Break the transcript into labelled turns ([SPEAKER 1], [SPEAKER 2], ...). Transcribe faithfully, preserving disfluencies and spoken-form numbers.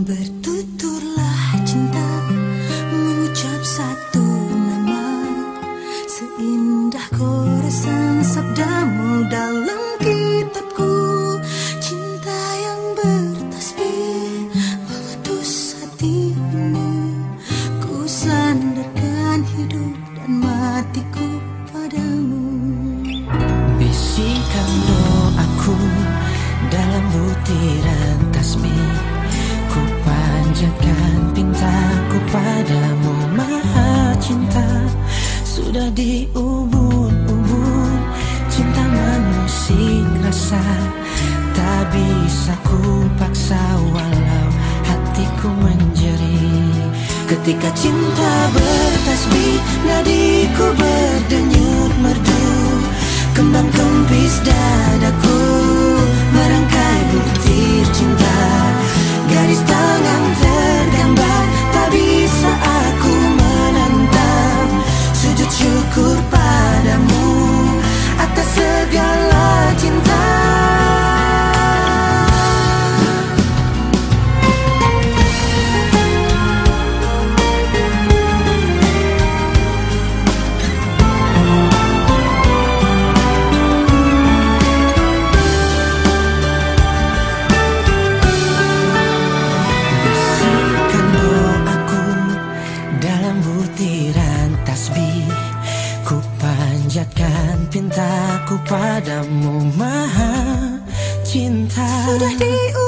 [SPEAKER 1] Bertuturlah cinta, mengucap satu nama, seindah goresan sabdamu dalam kitabku. Cinta yang bertasbih mengutus hati ini, ku sandarkan hidup dan matiku padamu.
[SPEAKER 2] Bisikan doaku dalam butiran tasbih, ku panjatkan pintaku padamu maha cinta. Sudah diubun-ubun cinta mengusik rasa, tak bisa ku paksa walau hatiku menjerit. Ketika cinta bertasbih, nadiku berdenyut merdu, kembang kempis dadaku merangkai butir cinta. Garis tangan tergambar, tak bisa aku menentang. Sujud syukur padamu atas segala cinta. Ku panjatkan pintaku padamu maha cinta.
[SPEAKER 1] Sudah di